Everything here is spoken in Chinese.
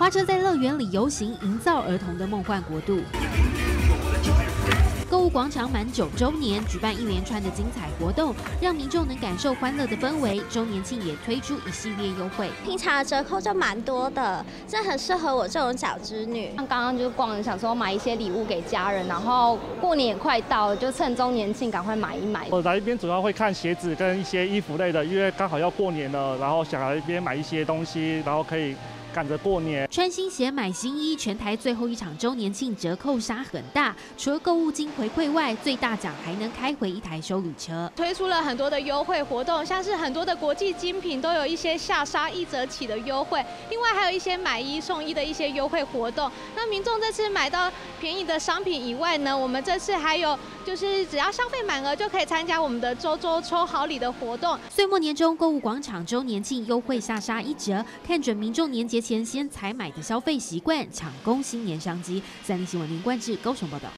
花车在乐园里游行，营造儿童的梦幻国度。购物广场满9周年，举办一连串的精彩活动，让民众能感受欢乐的氛围。周年庆也推出一系列优惠， 平常的折扣就蛮多的，这很适合我这种小织女。 像刚刚就逛，想说买一些礼物给家人，然后过年也快到了，就趁周年庆赶快买一买。 我来这边主要会看鞋子跟一些衣服类的，因为刚好要过年了，然后想来这边买一些东西，然后可以赶着过年。 穿新鞋买新衣，全台最后一场周年庆折扣杀很大，除了购物金回馈外，最大奖还能开回一台休旅车。 推出了很多的优惠活动，像是很多的国际精品都有一些下杀1折起的优惠，另外还有一些买1送1的一些优惠活动。那民众这次买到便宜的商品以外呢，我们这次还有就是只要消费满额就可以参加我们的周抽好礼的活动。 岁末年终购物广场周年庆优惠下杀1折，看准民众年节前先采买的消费习惯，抢攻新年商机。3立新闻林冠志高雄报道。